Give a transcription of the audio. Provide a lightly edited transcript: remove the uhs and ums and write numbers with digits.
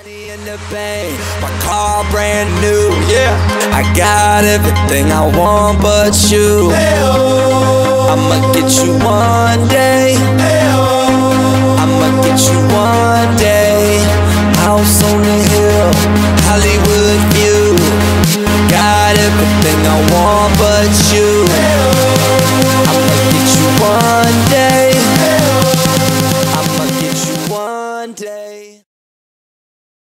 Money in the bank, my car brand new, yeah. I got everything I want but you. I'ma get you one day. I'ma get you one day. House on the hill, Hollywood view. Got everything I want but you.